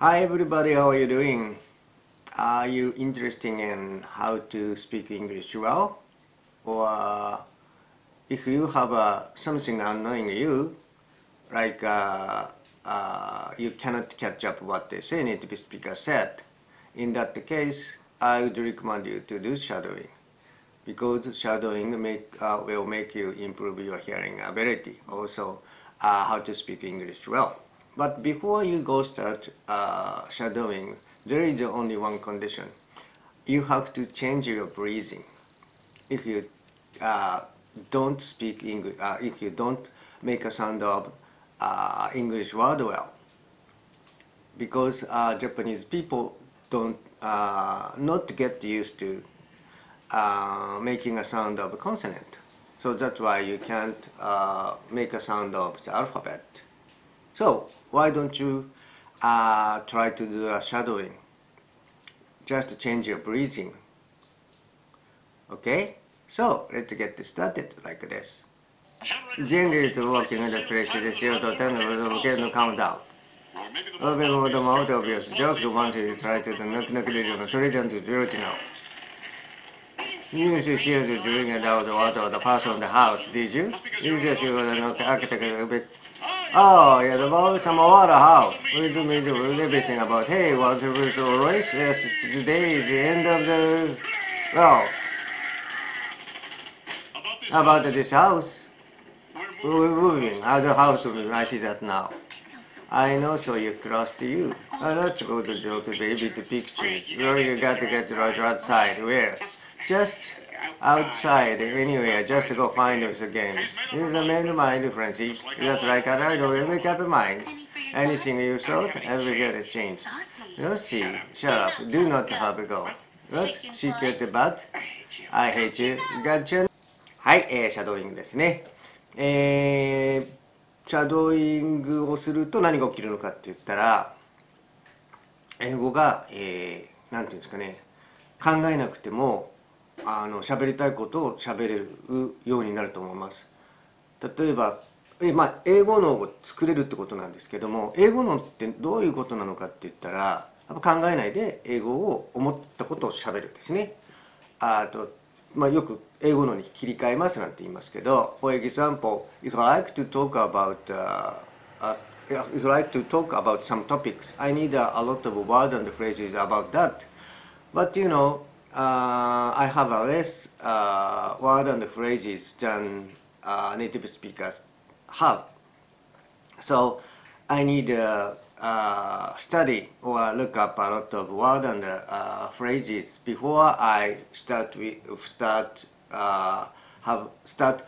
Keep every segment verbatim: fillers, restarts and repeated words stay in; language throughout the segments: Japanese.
Hi everybody, how are you doing? Are you interested in how to speak English well? Or if you have uh, something annoying you, like uh, uh, you cannot catch up what they say, native speaker said, in that case, I would recommend you to do shadowing. Because shadowing make, uh, will make you improve your hearing ability, also uh, how to speak English well. But before you go start uh, shadowing, there is only one condition. You have to change your breathing. If you uh, don't speak English, uh, if you don't make a sound of uh, English word well, because uh, Japanese people don't uh, not get used to uh, making a sound of a consonant. So that's why you can't uh, make a sound of the alphabet. So why don't you uh, try to do a shadowing? Just to change your breathing. Okay? So let's get started like this. Gently to walking in the place is zero to ten of the countdown. Open mode mouth obvious joke once you try to the knock knock region of region to zero to now. You should use it during and out the water of the person of the house, did you? You just you were not the architect a bit. Oh, yeah, about some water house. We do me do everything about, hey, what's the virtual race? Yes, today is the end of the, well, about this house. We're moving. How's the house moving? I see that now. I know, so you're close to you. Oh, let's go to joke, baby, the pictures. Where you got to get right outside? Where? Just outside, anywhere, just to go find us again. This is a man of mind, Francie. That's like I don't make up your mind. Anything you thought, ever get a change. You'll see. Shut up. Do not have a go. What? Secret but? I hate you. Gotcha. はい、えー、シャドーイングですね。えー、シャドーイングをすると何が起きるのかって言ったら、英語が、えー、なんていうんですかね、考えなくてもあの喋りたいことを喋れるようになると思います。例えば、えまあ、英語脳を作れるってことなんですけども、英語脳ってどういうことなのかって言ったら、やっぱ考えないで英語を思ったことを喋るですね。あと、まあ、よく英語脳に切り替えますなんて言いますけど、For example, if I like to talk about、uh, uh, if I like to talk about some topics, I need a, a lot of words and phrases about that. But you know, uh, I have a less uh, word and phrases than uh, native speakers have. So I need to uh, study or look up a lot of words and uh, phrases before I start with, start uh, have start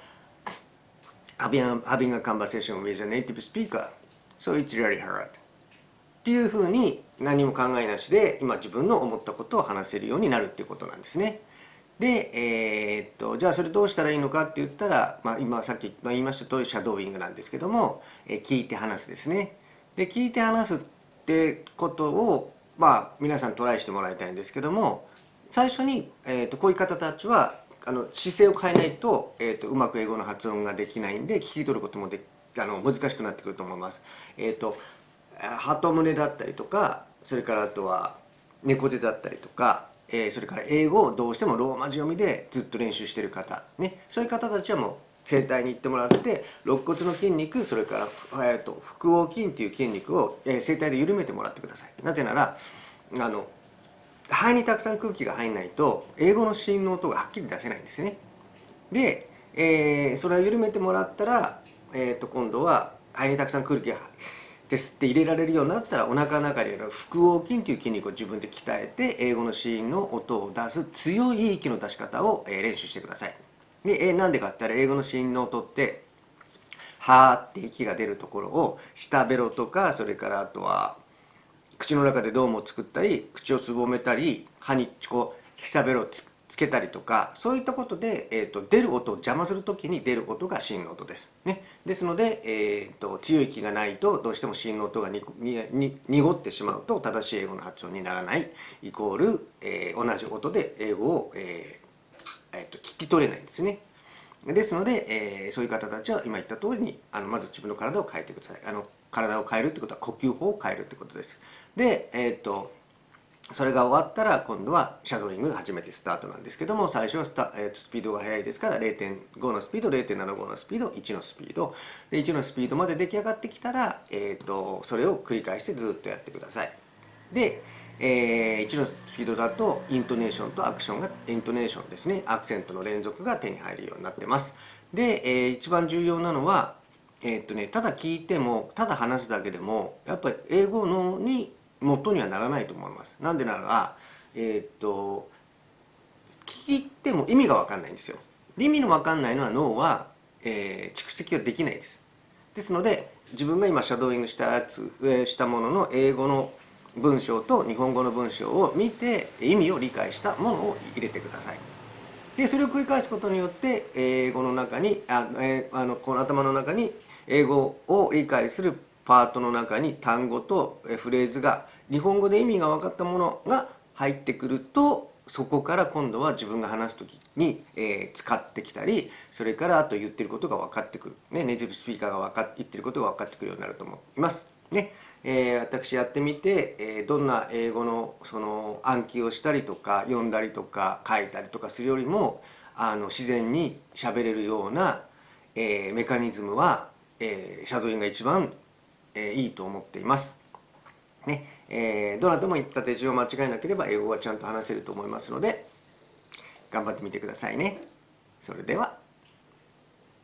having having a conversation with a native speaker. So it's really hard. っていうふうに何も考えなしで今自分の思ったことを話せるようになるっていうことなんですね。で、えー、っとじゃあそれどうしたらいいのかって言ったら、まあ、今さっき言いました通りシャドーイングなんですけども、えー、聞いて話すですね。で聞いて話すってことをまあ皆さんトライしてもらいたいんですけども、最初に、えー、っとこういう方たちはあの姿勢を変えないと、えー、っとうまく英語の発音ができないんで聞き取ることもであの難しくなってくると思います。えー、っと鳩胸だったりとか、それからあとは猫背だったりとか、えー、それから英語をどうしてもローマ字読みでずっと練習してる方、ね、そういう方たちはもう整体に行ってもらって、肋骨の筋肉、それから、えー、と腹横筋っていう筋肉を、えー、整体で緩めてもらってください。なぜならあの肺にたくさん空気が入んないと英語の子音の音がはっきり出せないんですね。で、えー、それを緩めてもらったら、えー、と今度は肺にたくさん空気がですって入れられるようになったら、お腹の中にある腹横筋という筋肉を自分で鍛えて英語の子音の音を出す強い息の出し方を練習してください。で、えなんでかって言ったら英語の子音の音ってはーって息が出るところを下ベロとか、それからあとは口の中でドームを作ったり、口をすぼめたり、歯にこう下ベロをつつけたりとか、そういったことで、えー、と出る音を邪魔するときに出る音が子音の音です、ね、ですので、えー、と強い息がないとどうしても子音の音がににに濁ってしまうと正しい英語の発音にならないイコール、えー、同じ音で英語を、えーえー、と聞き取れないんですね。ですので、えー、そういう方たちは今言った通りにあのまず自分の体を変えてください。あの体を変えるってことは呼吸法を変えるってことです。で、えー、っとそれが終わったら今度はシャドーイングが初めてスタートなんですけども、最初はスタ、えー、とスピードが速いですから れいてんご のスピード、れいてんななご のスピード、いちのスピードで、いちのスピードまで出来上がってきたら、えー、とそれを繰り返してずっとやってください。で、えー、いちのスピードだとイントネーションとアクションが、イントネーションですね、アクセントの連続が手に入るようになってます。で、えー、一番重要なのは、えー、っとね、ただ聞いてもただ話すだけでもやっぱり英語のに元にはならないと思います。なんでなら、えー、っと聞いても意味が分かんないんですよ。意味の分かんないのは脳は、えー、蓄積ができないです。ですので自分が今シャドーイングしたやつ、したものの英語の文章と日本語の文章を見て意味を理解したものを入れてください。でそれを繰り返すことによって英語の中にあ、えー、あのこの頭の中に英語を理解するパートの中に単語とフレーズが日本語で意味が分かったものが入ってくると、そこから今度は自分が話す時に、えー、使ってきたり、それからあと言ってることが分かってくる、ね、ネイティブスピーカーが分か言ってることが分かってくるようになると思います。ねえー、私やってみて、えー、どんな英語のその暗記をしたりとか読んだりとか書いたりとかするよりもあの自然に喋れるような、えー、メカニズムは、えー、シャドーイングが一番、えー、いいと思っています。ねえー、どなたも言った手順を間違えなければ英語はちゃんと話せると思いますので頑張ってみてくださいね。それでは。